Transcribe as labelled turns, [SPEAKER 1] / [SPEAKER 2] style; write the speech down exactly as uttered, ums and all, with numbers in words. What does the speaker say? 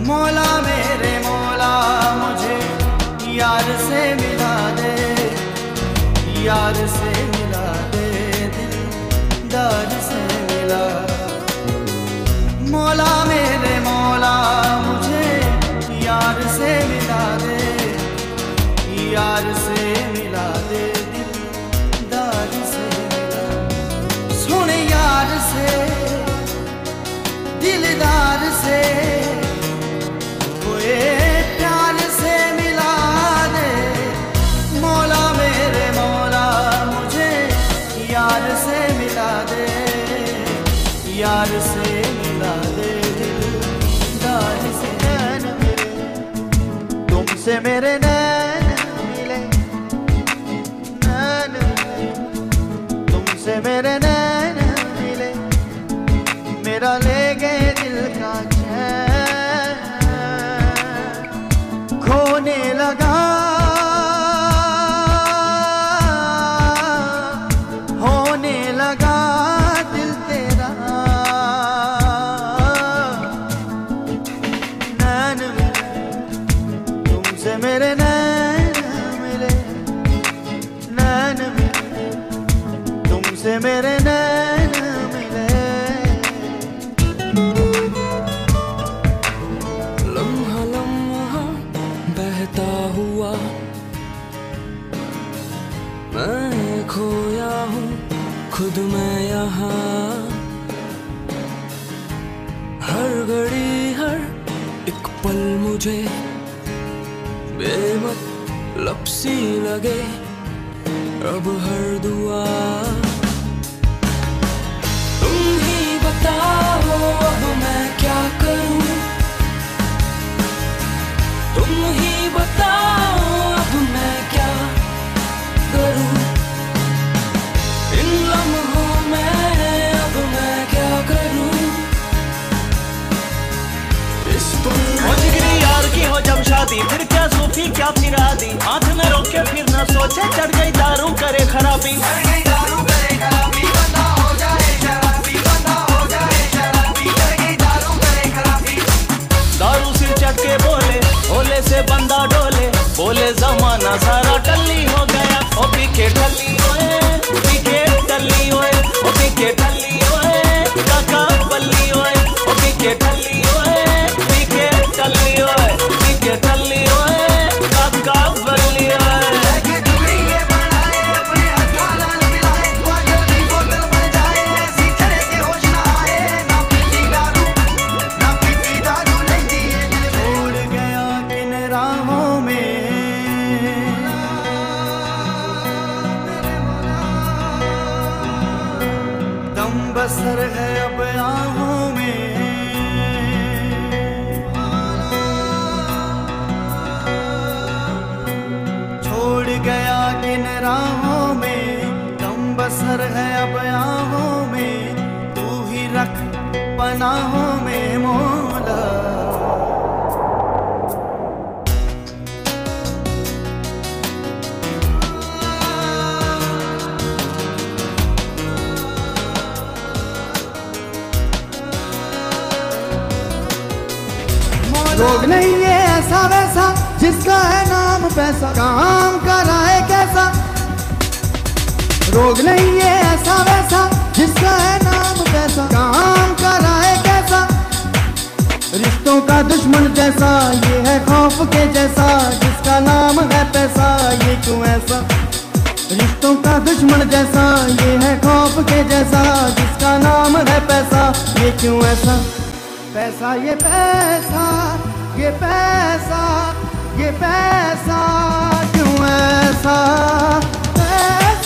[SPEAKER 1] मौला मेरे मौला मुझे यार से मिला दे, यार से मिला दे, दिलदार से मिला। मौला मेरे मौला मुझे यार से मिला दे, यार से मिला दे, दिलदार से मिला। सुन यार से दिलदार से कोई प्यार से मिला दे। मौला मेरे मौला मुझे यार से मिला दे, यार से मिला दे, दिलदार से। तुमसे मेरे नैन मिले, नैन तुमसे मेरे नैन मिले, मेरा ले गए दिल का चैन। खोने लगा होने लगा दिल तेरा। नैन तुमसे मेरे नैन मिले, नैन तुमसे मेरे नैन मिले।
[SPEAKER 2] लम्हा लम्हा बहता हुआ मैं खोया हूँ खुद में यहाँ। हर घड़ी हर एक पल मुझे बेमतलब सी लगे, अब हर दुआ तुम ही बताओ अब मैं क्या करूं। तुम ही बताओ अब मैं क्या करूं। इन लम्हों में अब मैं क्या करूं। इस पल
[SPEAKER 3] जिगरी यार की हो जब शादी, फिर क्या सूफी क्या फिर आदि। हाथ में रोके फिर न सोचे, चढ़ गई दारू करे खराबी। दारू सिर चढ़ के बोले, भोले से बंदा डोले। बोले जमाना सारा टल्ली हो गया, ओ पीके टल्ली ओए, पीके टल्ली ओए, ओ पीके टल्ली ओए, काका बल्ली ओए, ओ पीके टल्ली ओए, पीके टल्ली ओए, पीके टल्ली ओए, काका बल्ली ओए।
[SPEAKER 1] बसर है अब आहों में, छोड़ गया किन राहों में। दम बसर है अब आहों में, तू ही रख पनाहों में मौला। रोग नहीं है ऐसा वैसा जिसका है नाम पैसा, काम कराए कैसा। रोग नहीं है ऐसा वैसा जिसका है नाम पैसा, काम कराए कैसा। रिश्तों का दुश्मन जैसा ये है खौफ के जैसा, जिसका नाम है पैसा ये क्यों ऐसा। रिश्तों का दुश्मन जैसा ये है खौफ के जैसा, जिसका नाम है पैसा ये क्यों ऐसा। पैसा ये पैसा ये पैसा ये पैसा क्यों ऐसा। पैसा